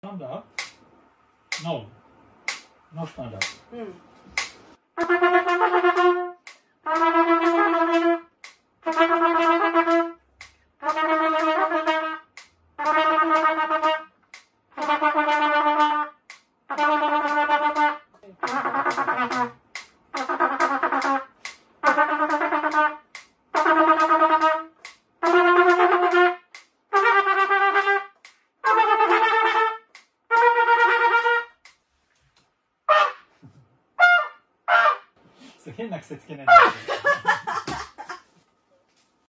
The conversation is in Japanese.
Stand up? No. No stand up. うん。 変な癖つけないで。